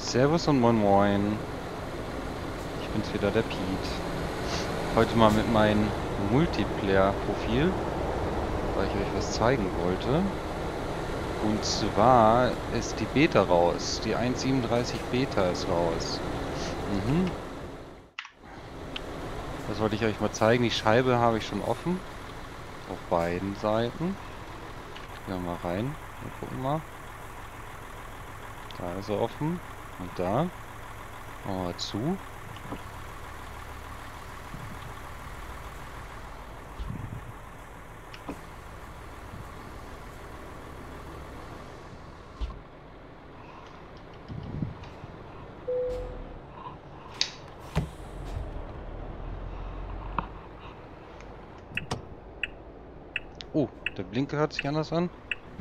Servus und moin moin. Ich bin's wieder, der Piet. Heute mal mit meinem Multiplayer-Profil, weil ich euch was zeigen wollte. Und zwar ist die Beta raus. Die 1.37 Beta ist raus. Das wollte ich euch mal zeigen. Die Scheibe habe ich schon offen. Auf beiden Seiten. Gehen wir mal rein. Wir gucken mal. Da ist er offen. Und da. Machen wir mal zu. Oh, der Blinker hört sich anders an.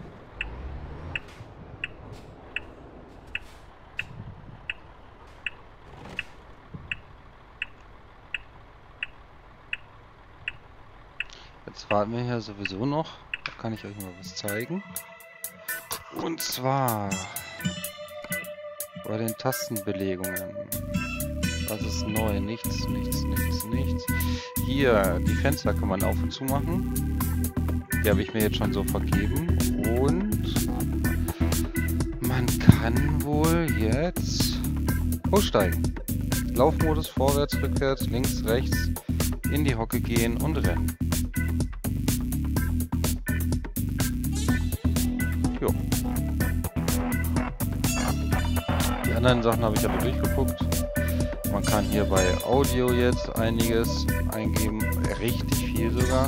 Jetzt warten wir hier sowieso noch. Da kann ich euch mal was zeigen. Und zwar bei den Tastenbelegungen. Das ist neu. Nichts. Hier, die Fenster kann man auf und zu machen. Die habe ich mir jetzt schon so vergeben. Und man kann wohl jetzt aussteigen. Laufmodus, vorwärts, rückwärts, links, rechts, in die Hocke gehen und rennen. Jo. Die anderen Sachen habe ich aber durchgeguckt. Man kann hier bei Audio jetzt einiges eingeben, richtig viel sogar.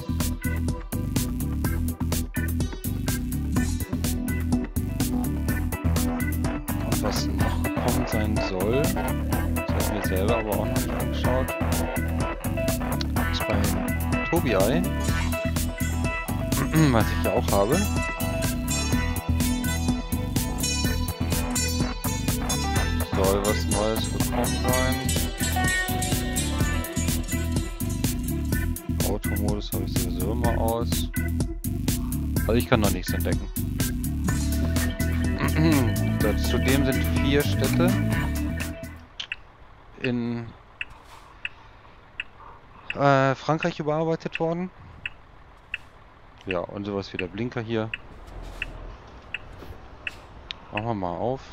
Und was noch gekommen sein soll, das habe ich mir selber aber auch noch nicht angeschaut, ist bei Tobii, was ich ja auch habe. Soll was Neues gekommen sein. Automodus habe ich sowieso immer aus. Also ich kann noch nichts entdecken. Zudem sind 4 Städte in Frankreich überarbeitet worden. Ja, und sowas wie der Blinker hier. Machen wir mal auf.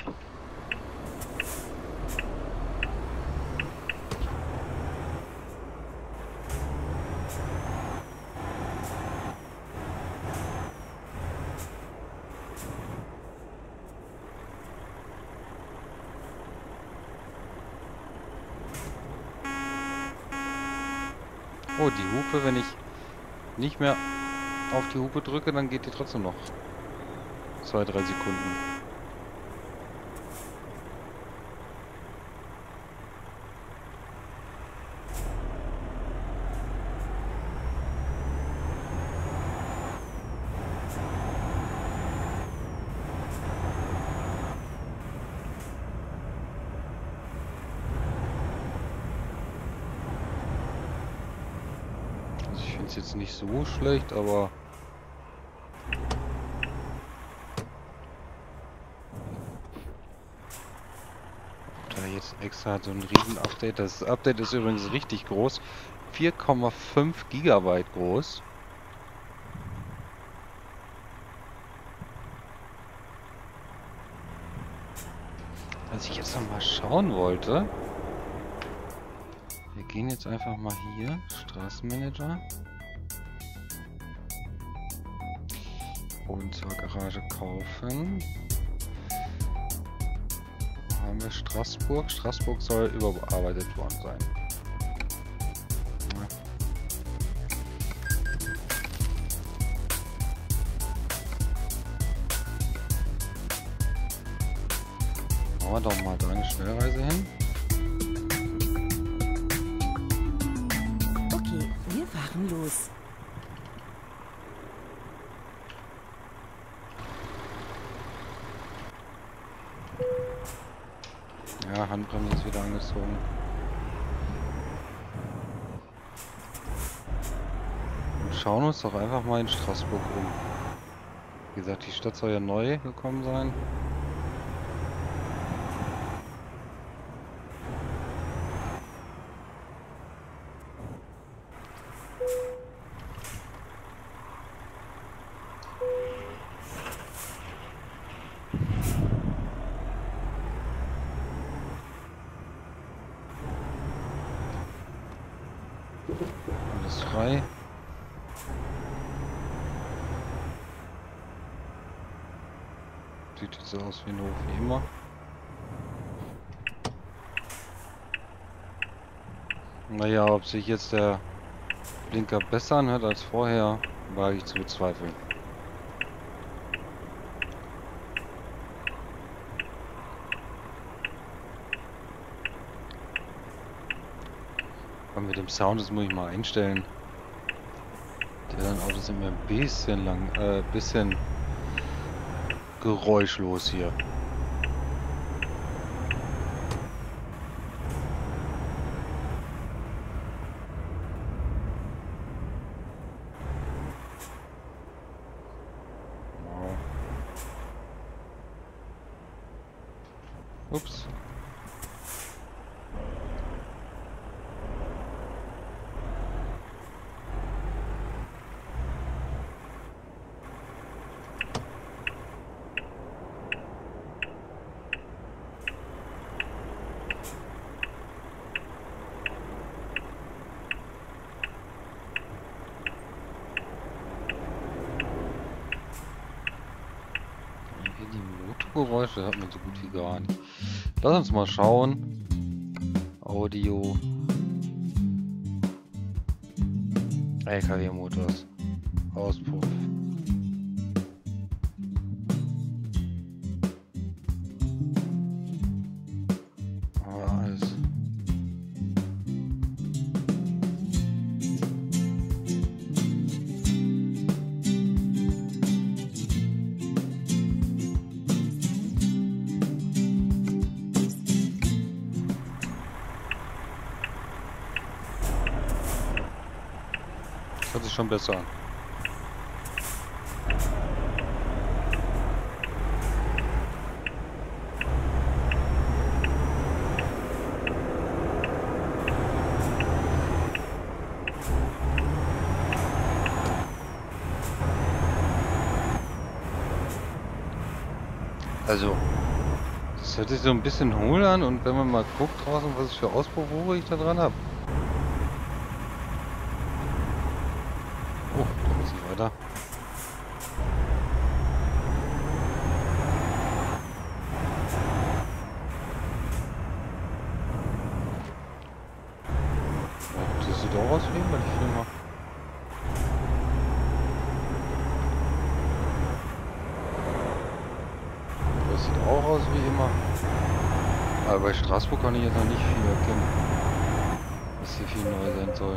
Oh, die Hupe, wenn ich nicht mehr auf die Hupe drücke, dann geht die trotzdem noch 2-3 Sekunden. Ich finde es jetzt nicht so schlecht, aber da jetzt extra so ein riesen Update. Das Update ist übrigens richtig groß. 4,5 Gigabyte groß. Was ich jetzt noch mal schauen wollte. Wir gehen jetzt einfach mal hier, Straßenmanager. Und zur Garage kaufen. Wo haben wir Straßburg? Straßburg soll überarbeitet worden sein. Ja. Machen wir doch mal da eine Schnellreise hin. Wir fahren los. Ja, Handbremse ist wieder angezogen. Und schauen uns doch einfach mal in Straßburg um. Wie gesagt, die Stadt soll ja neu gekommen sein. Alles frei. Sieht jetzt so aus wie ein Hof wie immer. Naja, ob sich jetzt der Blinker besser anhört als vorher, wage ich zu bezweifeln. Aber mit dem Sound, das muss ich mal einstellen. Die anderen Autos sind mir ein bisschen geräuschlos hier. Ups. Die Motorgeräusche hat man so gut wie gar nicht. Lass uns mal schauen. Audio. LKW-Motors. Auspuff. Alles. Das hört sich schon besser an. Also, das hört sich so ein bisschen hohl an und wenn man mal guckt draußen, was es für Auspuffrohre ich da dran habe. Oh, da muss ich weiter. Ja, das sieht auch aus wie immer die Firma. Das sieht auch aus wie immer. Aber bei Straßburg kann ich jetzt noch nicht viel erkennen, was hier viel neu sein soll.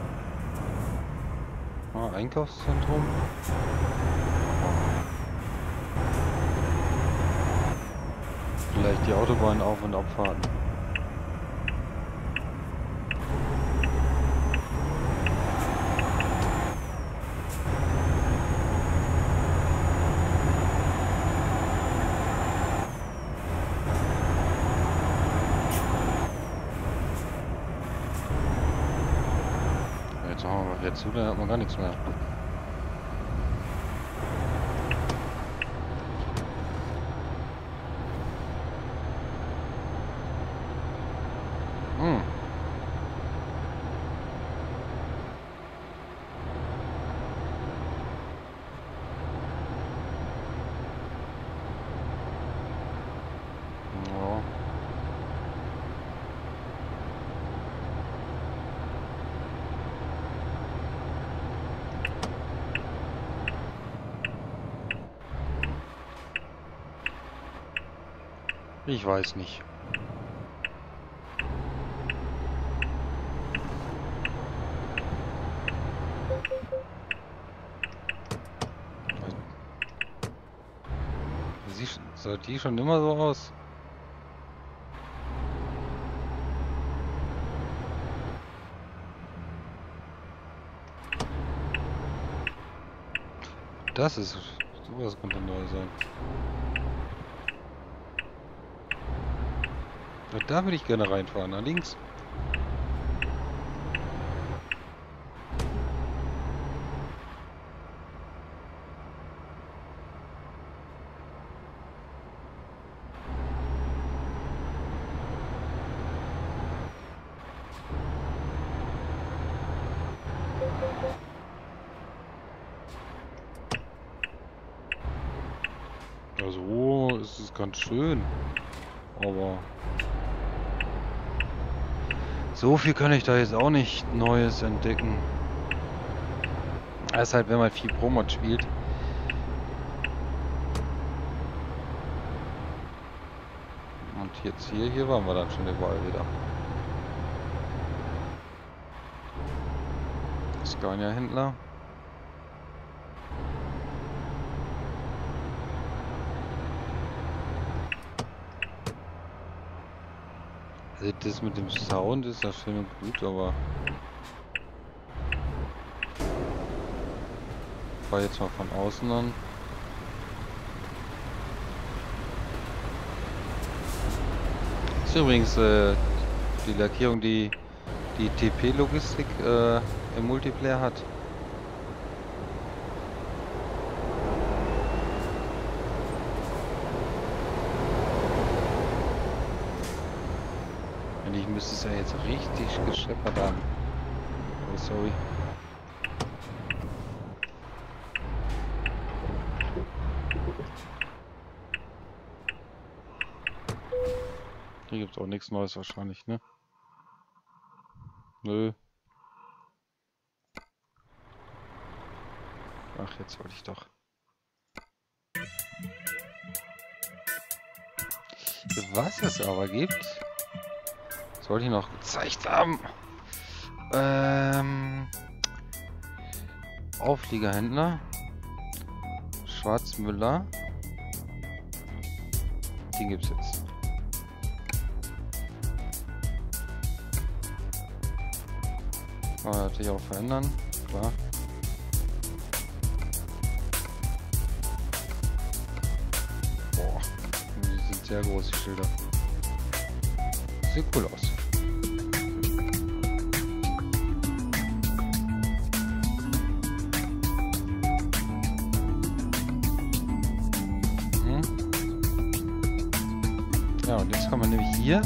Ah, Einkaufszentrum. Vielleicht die Autobahn auf- und abfahrten. Jetzt machen wir mal wieder zu, dann hat man gar nichts mehr. Hm. Ja. Ich weiß nicht. Sah die schon immer so aus? Das ist... Sowas könnte neu sein. Ja, da würde ich gerne reinfahren, nach links. Ja, so ist es ganz schön. Aber so viel kann ich da jetzt auch nicht Neues entdecken. Das ist halt, wenn man viel Pro-Mod spielt. Und jetzt hier waren wir dann schon überall wieder. Scania-Händler. Also das mit dem Sound ist ja schön und gut, aber ich fahr jetzt mal von außen an. Das ist übrigens die Lackierung, die TP-Logistik im Multiplayer hat. Ich müsste es ja jetzt richtig gescheppert haben. Oh, sorry. Hier gibt es auch nichts Neues wahrscheinlich, ne? Nö. Ach, jetzt wollte ich doch. Was es aber gibt, sollte ich noch gezeigt haben. Aufliegerhändler. Schwarzmüller. Den gibt's jetzt. Kann man natürlich auch verändern, klar. Boah, die sind sehr groß, die Schilder. Sieht cool aus. Ja, und jetzt kann man nämlich hier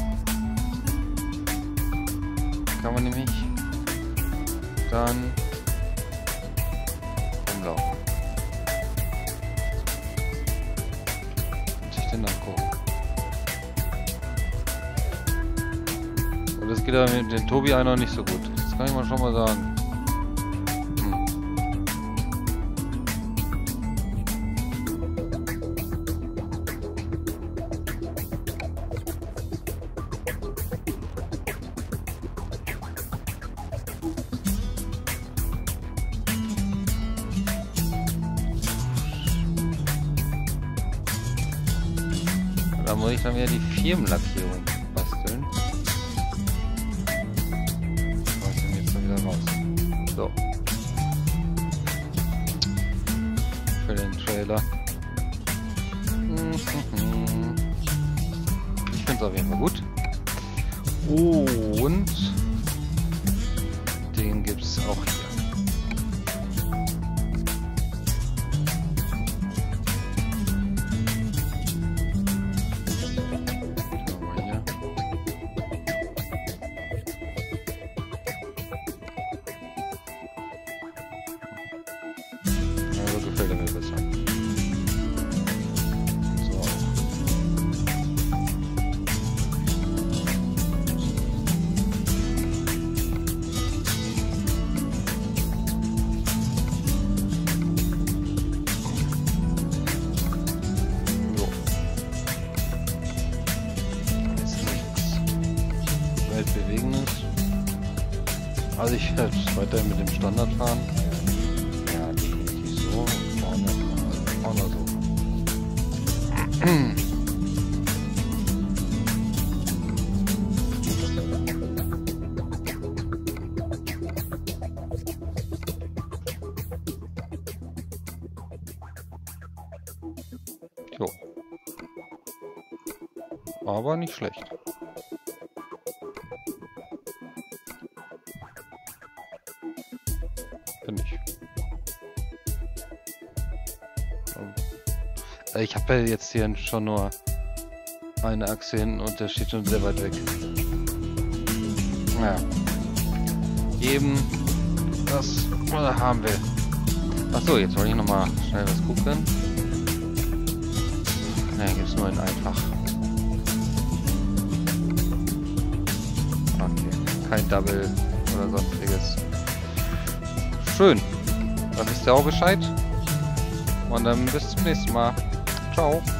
dann rumlaufen und sich den angucken. Und das geht aber mit dem Tobi noch nicht so gut. Das kann ich mal schon mal sagen. Da muss ich dann wieder die Firmenlackierung basteln. Was ist denn jetzt da wieder raus? So. Für den Trailer. Ich finde es auf jeden Fall gut. Und den gibt es auch hier. Gefällt mir besser. So. So. Ist nichts Weltbewegendes. Also ich werde weiter mit dem Standard fahren. Oder so. Jo. Aber nicht schlecht. Finde ich. Ich habe ja jetzt hier schon nur eine Achse hin und der steht schon sehr weit weg. Naja. Eben das haben wir. Achso, jetzt wollte ich nochmal schnell was gucken. Ne, gibt's nur in einfach. Okay, kein Double oder sonstiges. Schön. Dann wisst ihr auch Bescheid. Und dann bis zum nächsten Mal. Ciao.